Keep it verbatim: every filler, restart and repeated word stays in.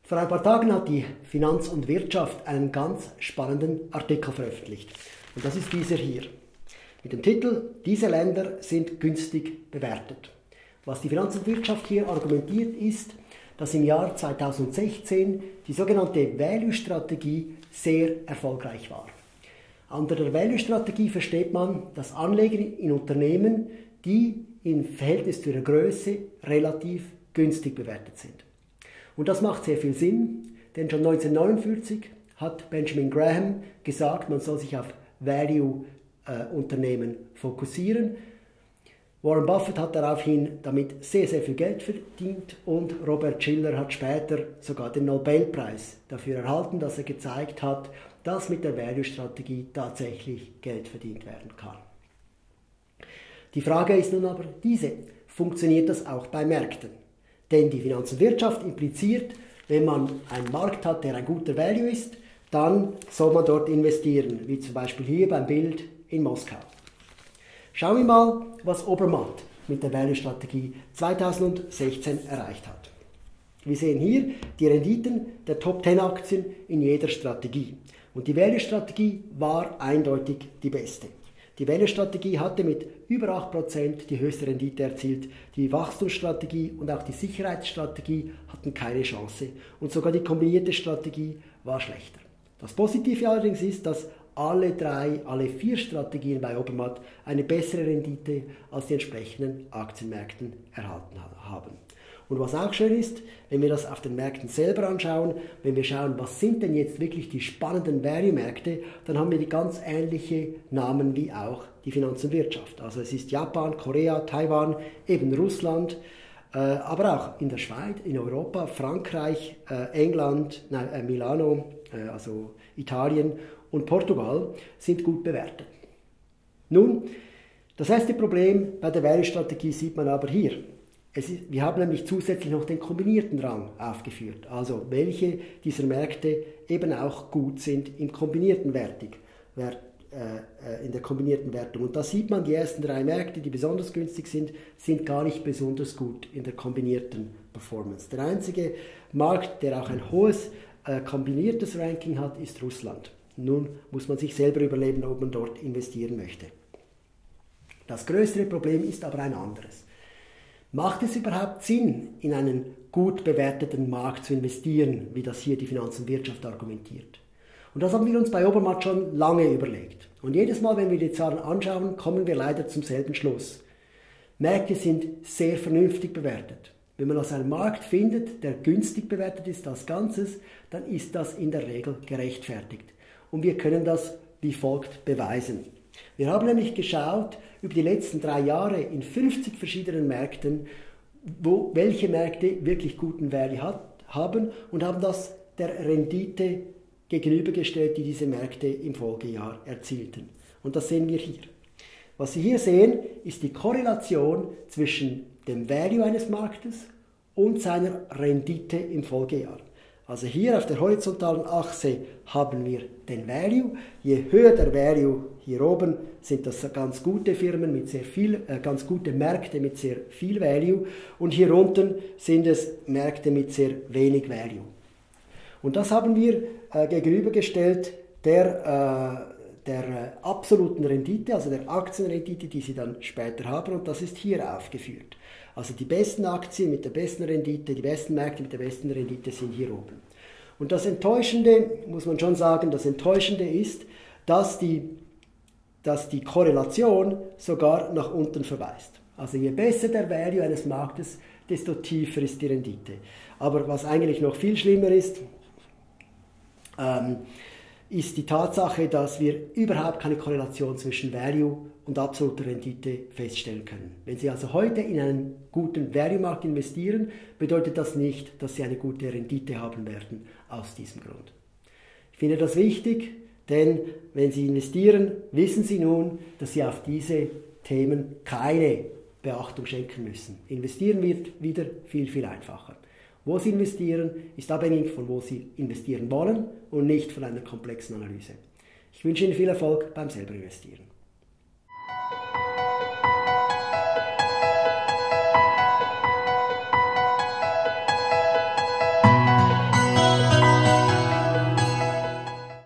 Vor ein paar Tagen hat die Finanz und Wirtschaft einen ganz spannenden Artikel veröffentlicht. Und das ist dieser hier. Mit dem Titel „Diese Länder sind günstig bewertet“. Was die Finanz und Wirtschaft hier argumentiert ist, dass im Jahr zweitausendsechzehn die sogenannte Value-Strategie sehr erfolgreich war. Unter der Value-Strategie versteht man, dass Anleger in Unternehmen, die im Verhältnis zu ihrer Größe relativ günstig bewertet sind. Und das macht sehr viel Sinn, denn schon neunzehnhundertneunundvierzig hat Benjamin Graham gesagt, man soll sich auf Value-Unternehmen fokussieren. Warren Buffett hat daraufhin damit sehr, sehr viel Geld verdient und Robert Shiller hat später sogar den Nobelpreis dafür erhalten, dass er gezeigt hat, dass mit der Value-Strategie tatsächlich Geld verdient werden kann. Die Frage ist nun aber diese: Funktioniert das auch bei Märkten? Denn die Finanz und Wirtschaft impliziert, wenn man einen Markt hat, der ein guter Value ist, dann soll man dort investieren, wie zum Beispiel hier beim Bild in Moskau. Schauen wir mal, was Obermatt mit der Value-Strategie zweitausendsechzehn erreicht hat. Wir sehen hier die Renditen der Top zehn Aktien in jeder Strategie. Und die Value-Strategie war eindeutig die beste. Die Value-Strategie hatte mit über acht Prozent die höchste Rendite erzielt. Die Wachstumsstrategie und auch die Sicherheitsstrategie hatten keine Chance. Und sogar die kombinierte Strategie war schlechter. Das Positive allerdings ist, dass alle drei, alle vier Strategien bei Obermatt eine bessere Rendite als die entsprechenden Aktienmärkten erhalten haben. Und was auch schön ist, wenn wir das auf den Märkten selber anschauen, wenn wir schauen, was sind denn jetzt wirklich die spannenden Value-Märkte, dann haben wir die ganz ähnliche Namen wie auch die Finanz und Wirtschaft. Also es ist Japan, Korea, Taiwan, eben Russland, äh, aber auch in der Schweiz, in Europa, Frankreich, äh, England, nein, äh, Milano, äh, also Italien und Portugal sind gut bewertet. Nun, das erste Problem bei der Value-Strategie sieht man aber hier. Es ist, wir haben nämlich zusätzlich noch den kombinierten Rang aufgeführt, also welche dieser Märkte eben auch gut sind im kombinierten Wertig, Wert, äh, in der kombinierten Wertung. Und da sieht man, die ersten drei Märkte, die besonders günstig sind, sind gar nicht besonders gut in der kombinierten Performance. Der einzige Markt, der auch ein hohes äh, kombiniertes Ranking hat, ist Russland. Nun muss man sich selber überlegen, ob man dort investieren möchte. Das größere Problem ist aber ein anderes. Macht es überhaupt Sinn, in einen gut bewerteten Markt zu investieren, wie das hier die Finanz und Wirtschaft argumentiert? Und das haben wir uns bei Obermatt schon lange überlegt. Und jedes Mal, wenn wir die Zahlen anschauen, kommen wir leider zum selben Schluss. Märkte sind sehr vernünftig bewertet. Wenn man also einen Markt findet, der günstig bewertet ist als Ganzes, dann ist das in der Regel gerechtfertigt. Und wir können das wie folgt beweisen. Wir haben nämlich geschaut über die letzten drei Jahre in fünfzig verschiedenen Märkten, wo, welche Märkte wirklich guten Value hat, haben und haben das der Rendite gegenübergestellt, die diese Märkte im Folgejahr erzielten. Und das sehen wir hier. Was Sie hier sehen, ist die Korrelation zwischen dem Value eines Marktes und seiner Rendite im Folgejahr. Also hier auf der horizontalen Achse haben wir den Value. Je höher der Value hier oben, sind das ganz gute Firmen mit sehr viel, äh, ganz gute Märkte mit sehr viel Value. Und hier unten sind es Märkte mit sehr wenig Value. Und das haben wir äh, gegenübergestellt der, äh, der äh, absoluten Rendite, also der Aktienrendite, die Sie dann später haben. Und das ist hier aufgeführt. Also die besten Aktien mit der besten Rendite, die besten Märkte mit der besten Rendite sind hier oben. Und das Enttäuschende, muss man schon sagen, das Enttäuschende ist, dass die, dass die Korrelation sogar nach unten verweist. Also je besser der Value eines Marktes, desto tiefer ist die Rendite. Aber was eigentlich noch viel schlimmer ist, ähm, ist die Tatsache, dass wir überhaupt keine Korrelation zwischen Value und absoluter Rendite feststellen können. Wenn Sie also heute in einen guten Value-Markt investieren, bedeutet das nicht, dass Sie eine gute Rendite haben werden aus diesem Grund. Ich finde das wichtig, denn wenn Sie investieren, wissen Sie nun, dass Sie auf diese Themen keine Beachtung schenken müssen. Investieren wird wieder viel, viel einfacher. Wo Sie investieren, ist abhängig von wo Sie investieren wollen und nicht von einer komplexen Analyse. Ich wünsche Ihnen viel Erfolg beim selber investieren.